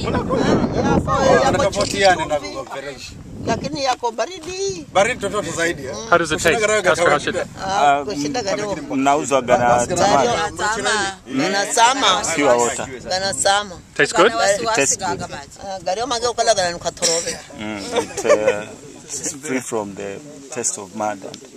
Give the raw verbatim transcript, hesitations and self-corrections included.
Lakini yako baridi. Baridi tofauti zaidi. How does it taste? Mnauzwa gana tama. Gana sama. Pure water. Gana sama. Tastes good? It tastes good. Gario mange ukala gana nkatorobe. It's free from the taste of mud.